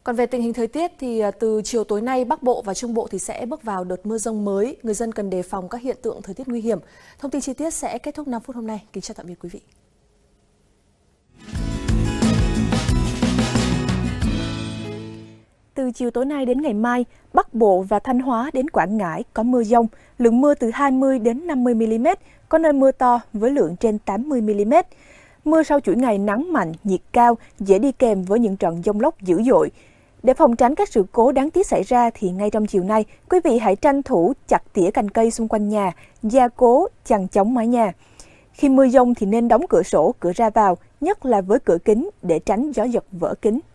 Còn về tình hình thời tiết thì từ chiều tối nay Bắc Bộ và Trung Bộ thì sẽ bước vào đợt mưa dông mới. Người dân cần đề phòng các hiện tượng thời tiết nguy hiểm. Thông tin chi tiết sẽ kết thúc 5 phút hôm nay. Kính chào tạm biệt quý vị. Từ chiều tối nay đến ngày mai, Bắc Bộ và Thanh Hóa đến Quảng Ngãi có mưa dông, lượng mưa từ 20 đến 50 mm, có nơi mưa to với lượng trên 80 mm. Mưa sau chuỗi ngày nắng mạnh, nhiệt cao, dễ đi kèm với những trận dông lốc dữ dội. Để phòng tránh các sự cố đáng tiếc xảy ra thì ngay trong chiều nay, quý vị hãy tranh thủ chặt tỉa cành cây xung quanh nhà, gia cố, chằng chống mái nhà. Khi mưa dông thì nên đóng cửa sổ, cửa ra vào, nhất là với cửa kính để tránh gió giật vỡ kính.